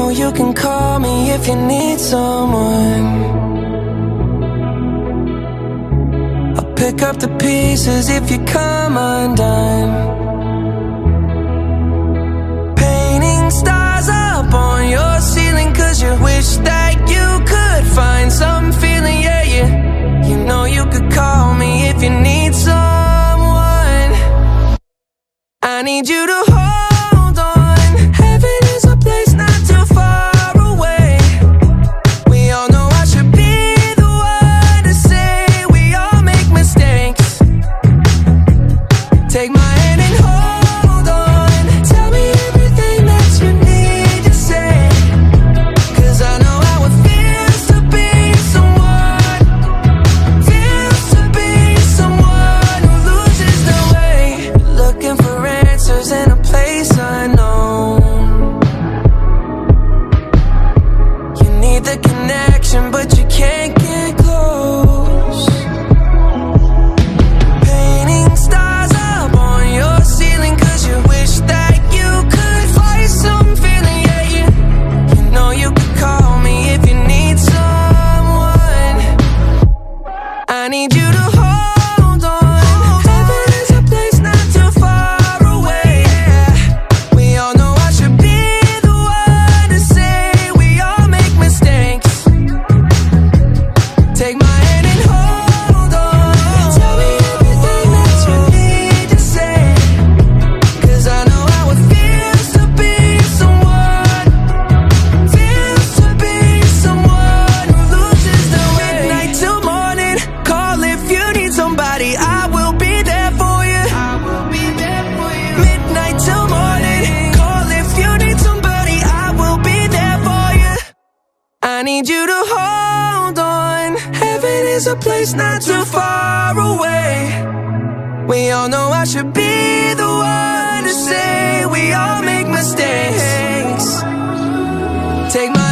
you can call me if you need someone. I'll pick up the pieces if you come undone. Painting stars up on your ceiling, 'cause you wish that you could find some feeling, yeah, yeah. You know you could call me if you need someone. I need you to hold on. Heaven is a place not too far away. We all know I should be the one to say we all make mistakes. Take my hand and hold on. Tell me everything that you need to say, 'cause I know how it feels to be someone, feels to be someone who loses their way. Looking for answers in a place unknown. You need the connection, but you can't get close. Painting stars up on your ceiling, 'cause you wish that you could find some feeling, yeah, yeah. You know you could call me if you need someone. I need you to hold on. Heaven is a place not too far away. We all know I should be the one to say we all make mistakes. Take my hand and hold on. Tell me everything that you need to say, 'cause I know how it feels to be someone, feels to be someone who loses their way. Midnight till morning, call if you need somebody. I will be there for you. I will be there for you. Midnight till morning, call if you need somebody. I will be there for you. I need you to hold on. Heaven is a place not too far away. We all know I should be the one to say we all make mistakes. Take my